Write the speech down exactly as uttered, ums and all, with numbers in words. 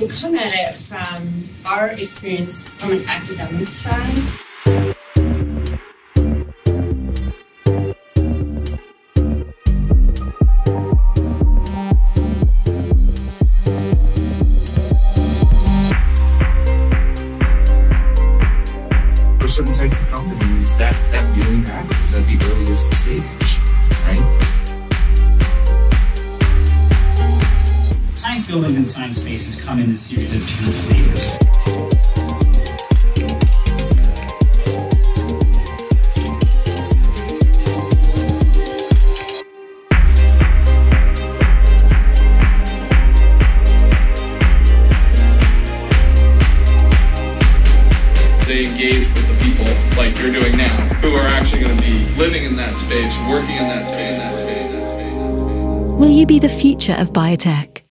we come at it from our experience from an academic side. For certain types of companies, that, that really matters at the earliest stage, right? Science buildings and science spaces come in a series of different flavors. They engage with the people like you're doing now, who are actually going to be living in that space, working in that space. Will you be the future of biotech?